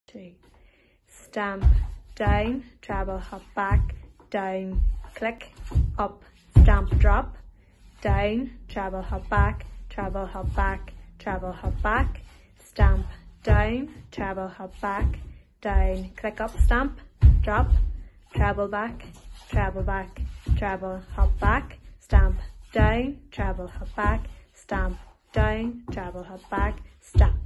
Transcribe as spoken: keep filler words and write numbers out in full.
two. Stamp, down, treble, hop back, down, click, up, stamp, drop, down, treble, hop back, treble, hop back, treble, hop back, stamp, down, treble, hop back, down, click, up, stamp, drop, treble back, treble back, treble, hop back, stamp, down, treble, hop back, stamp, down, treble, hop back, stamp.